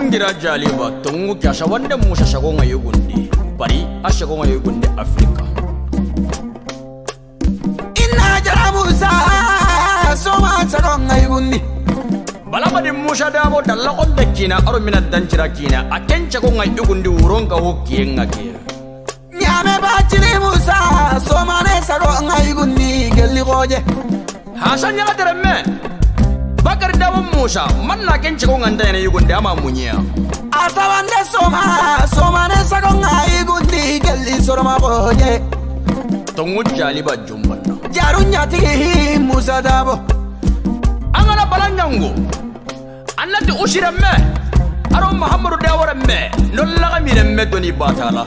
ngira jaliba tungu kyasha wande musha shagonga yugundi bari ashagonga yugundi Afrika inna jara musa soma shagonga yugundi balama di musha dabo dalla konde kina aro mina danjira kina akencha gonga yugundi uronga hokienga kia nyame bachini musa soma ne shagonga yugundi gelli goje hasan nyaga teremme bakar dawo musa manna kencha gonga ndane yugundi ama munya asawande soma ne shagonga yugundi gelli soroma goje tungu jaliba jumbanna jarunya tigi musa dabo angana balanyango annati ushiremme aro muhammadu dawaremme nollaga miremme doni batala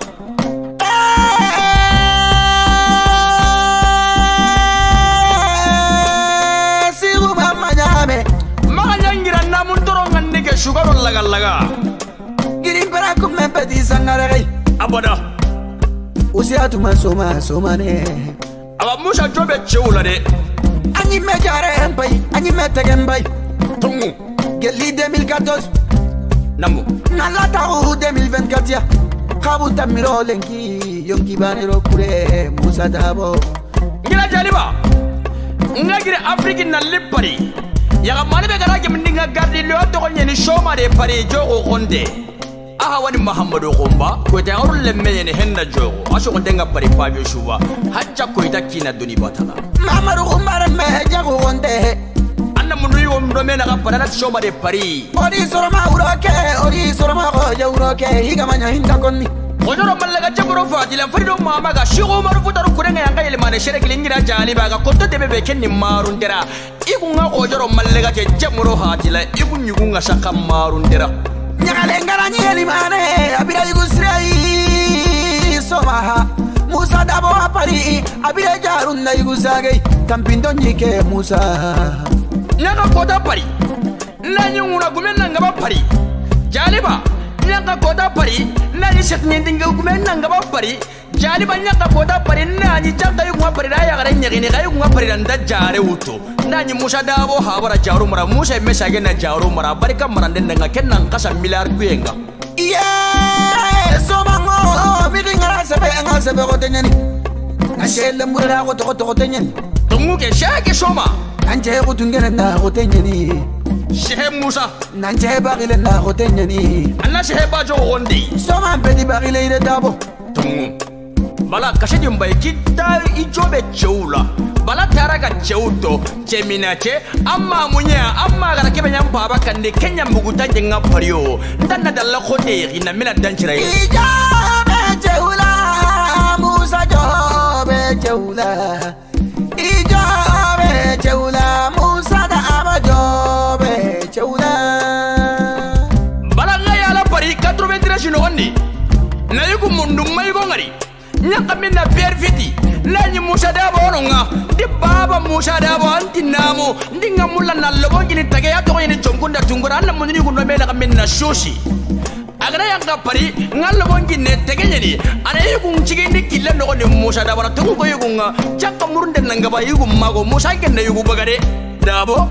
sigu mamanyame maganyangira namun toronga nige sugaro laga girin para kumme pedi sangarai abada usiatuma soma ne aba musa jobe chewula de anyi mejare empai anyi metegen bay tungu gelli 2014 namu nalata 2024 ya kabu tamiro lenki yonki banero kure musa dabo ngira jaliba ngagire afriki na lipari yaga mani be garage mninga gardi lo to nyeni shoma de pari jogo gonde aha wani muhammadu gomba ko ta arul lemme ne henna jogo aso gondenga pari fabio shuba hajja ko itakina duni batala muhammadu gomba me jago gonde anna mun riwo ndo mena ga parana shoma de pari ori soroma go jawroke higa manya hinda konni ojoro mallaga jabro fatila farido mama ga shigo maru futaru kurenga yanga ile mane shere kilingira jali baga konto de bebe kenni marundera igunga ojoro mallaga ke jamro hatila igunga shaka marundera nyagale ngarani eli mane abira yugusrai somaha musa dabo apari abira jarunda yugusage kampindo nyike musa nyaga kota pari nanyi nguna gumena ngaba pari jaliba nyaga kota pari nanyi shek nyindinga gumena ngaba pari jaliba nyaga kota pari nanyi janga yugwa pari raya gara nyagini ga yugwa pari randa jare wuto nanyi musa dabo habara jaru mara musa mesage na jaru mara barika marande nga kennan kasa milyar kuyenga somango midingara sebe ko tenyani na shele murara ko tenyani tungu ke shake shoma nanje ko tungere na ko tenyani shehe musa nanje bagile na ko tenyani anna shehe bajo gondi soma pedi bagile ide dabo tungu bala kashe jumbai kita ijobe cheula bala taraga cheuto cheminache amma munya amma gara kebe nyam baba kande kenya muguta jenga pario ndanna dalla khode ina mina danchira ijobe cheula musa jobe cheula ijobe cheula musa da abajobe cheula bala ngaya la pari 93 no ondi na yugo mundu mai gongari nyaka minna perfiti lanyi musa dabo ononga di baba musa dabo antinamu ndinga mulla na lobo ngini tage ya to ngini chongunda tungura anna munini kuno mena ka minna shoshi agara yanga pari ngalo ngini tege nyeni ana yugo ngchige ndi killa no ne musa dabo na tungu ko yugo nga chaka murunde nanga ba yugo mago musa ngene yugo bagade dabo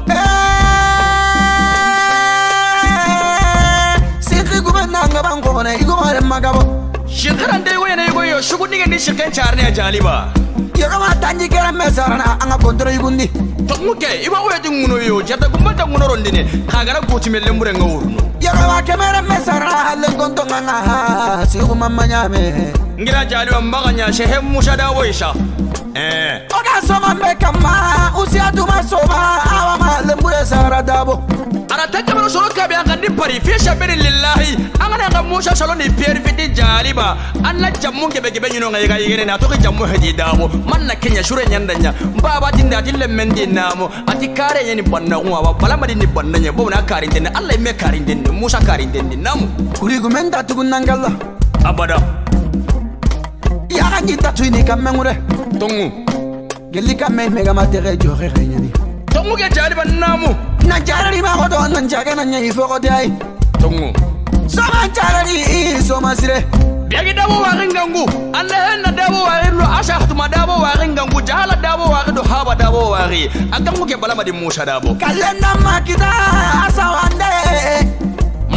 sikri gubernanga bangone igo mare magabo shikaran dai goye ne goyo shugu dige ni shikan charne a jaliba yoro ma tanji kera mesarana anga kontro yugundi to muke iba goye dinguno yo jata gumbata nguno rondine kagara goti melle mure ngawurno yoro ma kemera mesarana halen konto nganga sigu mamma nyame ngira jaliba mbaganya shehe musa da woisha oga soma mekama usiatu masoma awa ma lembure sara dabo ara takabaro solo kabe anga ni pari fi shabiri lillahi anga nga musa solo ni pier fiti jaliba anna jammu gebe gebe nyino nga yega yegene na to ke jammu hedi dabo manna kenya shure nyandanya baba tinda tille mendi namo ati kare nyeni bonna wa bala madi ni bonna nya bo na kare ndene allah me kare ndene musa kare ndene namu kuri gumenda tugunangalla abada ya ganyi tatu ni kamengure tongu gelli kamme mega matere jore renyani tongu ke jaliba namu na jarari ma godo nan jaga nan nyi foko dai tongu sama jarari soma sire biagi dabo wa ngangu alla henna dabo wa rinno ashahtu ma dabo wa ngangu jahala dabo wa do haba dabo wa ri akangu ke balama di musa dabo kalenda makita asawande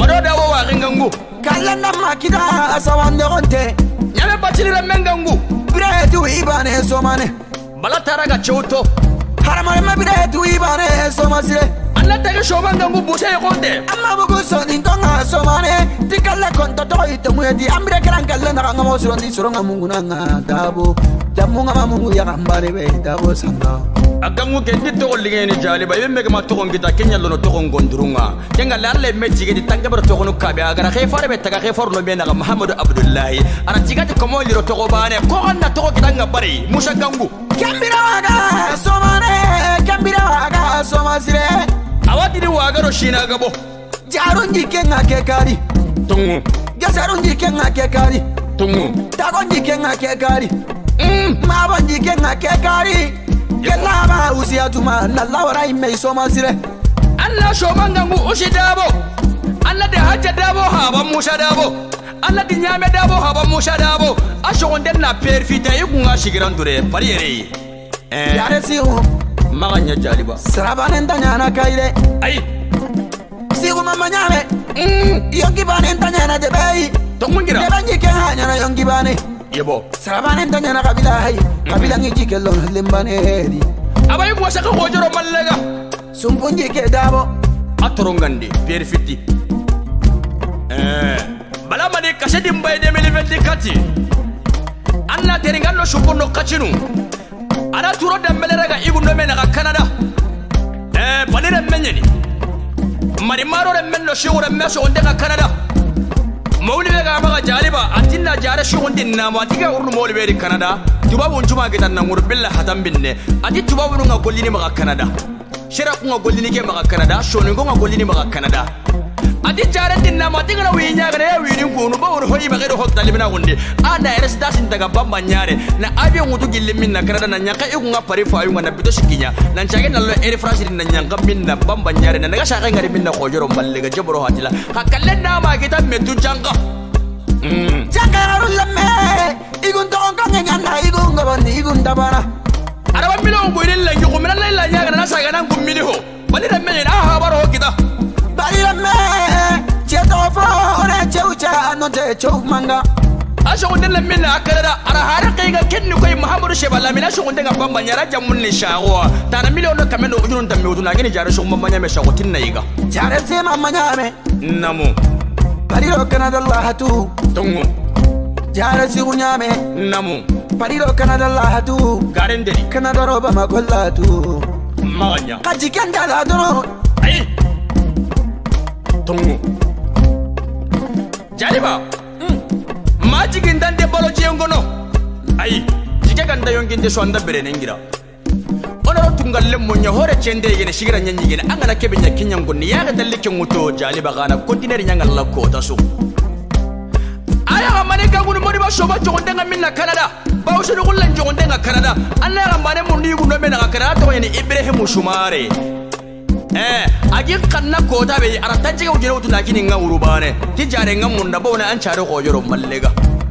Mado dawo wa ringangu. Kala na makida asawande gonte. Nyame bachilira mengangu. Biretu ibane somane. Balatara ga chouto. Haramare ma biretu ibane somasire. Alla tege shomangangu bushe konde. Amma bugu soni ndonga somane. Tikalla konta to itomudi ambre kala na ngamo surondi suronga mungu nanga dabo. Jamunga mamungu ya kambare be dabo sanga. Agangu kendi to ligeni jaliba yemme ma to ngita kenya lono to ngondurunga kenga larle mejige di tanga bar to ngono kabe agara khefare be taga khefar no be na Muhammad Abdullahi ara tigati ko mo liro to ko bane ko onna to kitanga bari musa gangu kambira waga somane kambira waga somasire awati di waga ro shina gabo jarunji kenga kekari tungu gasarunji kenga kekari tungu tagonji kenga kekari mabanji kenga kekari Kelama usiatuma na lawra ime somasire Allah shomangangu ushidabo Allah de hajja dabo haba musa dabo Allah di nyame dabo haba musa dabo ashogonde na perfita yukunga shigirandure pariyere yare siu maganya jaliba sarabane ndanyana kaire ai siu mama nyame yongi bane ndanyana debei tomungira debanji kenanya yongi bane yebo sarabane ndanyana kabila hai kabila ngiji kello lembane di abayi mo saka hojoro mallega sumpunji ke dabo atorongandi perfiti bala mani kasedi mbay 2024 anna teringano sumpono kachinu ana turo dambelera ga igundo mena ga Canada balira menyeni mari maro re menno shigure meso onde ga Canada mawlibe ga maga jaliba atinna jare shugundi namo atiga urnu mawlibe di Canada tubabu njuma gitan na ngurbilla hatam binne ati tubabu nga gollini maga Canada shira ku nga gollini ke maga Canada shoni nga gollini maga Canada ati jare dinna ma tigana winya ga ya wini ngunu ba wor hoyi bagero hok talibina gonde ana erestation daga bamba nyare na abi ngutu gillimin na Canada na nyaka iku nga pari fayu nga na bito shikinya nan chage na lo eri France na nyanga minna bamba nyare na naga shaka ngari minna khojoro mallega jabro hatila hakalle na ma kita metu janga Jangaru lame igun tonga ngana igun ngabani igun dabana araba milo ngwiri lengi ko mena la nyaga na saga nan gummini ho bali da men na ha baro kita bali lame cheto fo ora cheucha no te chou manga asho nde la men akara ara har kai ga kenni koy Muhammadu Shebala mina sho nde ga bamba nyara jamun ni shago tana milo no kamendo ujun tambe uduna gini jare sho mamma nyame shago tinna yiga jare se mamma nyame namu Pariro Canada lahatu tungu jare si unyame namu Pariro Canada lahatu garenderi Canada roba makollatu maganya kaji kenda la dono ai tungu jaliba maji gindande balo jengono ai jike ganda yonginde so anda bere nengira onoro tungalle munya hore chende yene shigira nyanyi yene angana kebe nyakinya ngoni yaga dalike nguto jaliba gana kontineri nyanga la ko taso aya gamane kanguni modi ba shoba jonde nga minna Canada ba usuru kullan jonde nga Canada alla gamane mundi gundo mena ga Canada to yene Ibrahim Shumare agi kanna ko ta be ara tanjiga ujene utuna kini nga urubane tijare nga munda bona an chare ko yoro mallega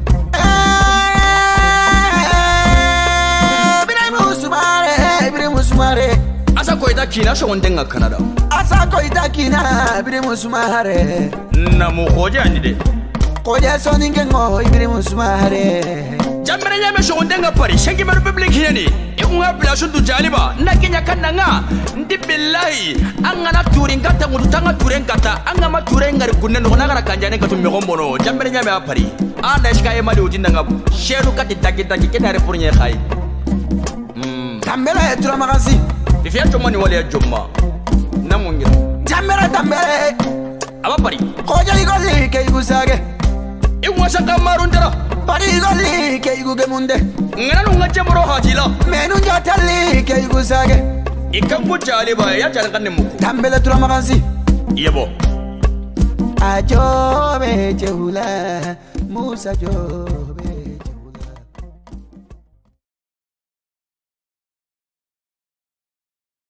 Sumare asa ko ita kina sho ndenga Canada asa ko ita kina Ibrahim Sumare na mo koje ani de koje so ninge ngo Ibrahim Sumare jamre nyame sho ndenga Paris shengi mer public yani e unga place du jaliba na kenya kananga ndi billahi angana turinga ta ngutu tanga turenga ta anga ma turenga ri kunne no nagara kanjane ka tumbe gombono jamre nyame a Paris ana iska e mali udinda ngabu sheru kati taki kenare pour nye khay Tambele tura magasi Bifia chomani wale ya jomma Namungira tambele Aba pari Koja igoli ke igusage Iwa shaka marundera Pari igoli ke iguge munde Ngana nunga jemoro hajila Menu njatali ke igusage Ikangu jali ba ya jala kanne muku Tambele tura magasi Yebo Ajo be jehula Musa jo